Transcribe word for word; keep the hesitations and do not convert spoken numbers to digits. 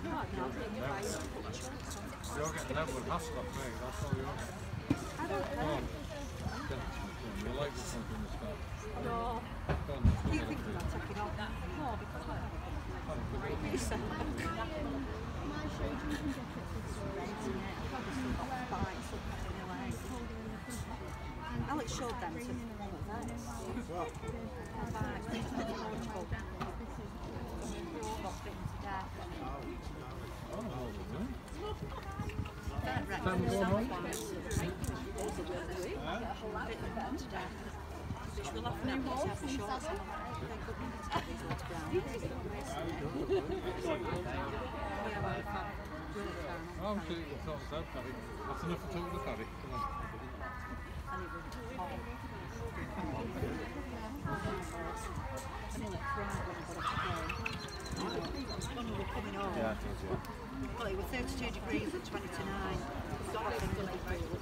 You're getting that with Haskell, mate. That's all you're getting. I don't know. You like the something this time? No. Go on, Do you think about taking off? No, because I you said Alex showed them to one of theirs. What? Oh, what was it doing? Time to go home? We'll have to have the shorts on. Oh, so you thought it was out, Paddy. That's enough for talking to Paddy. Come on. Yeah, it was, yeah. Well, it was thirty-two degrees at twenty to nine.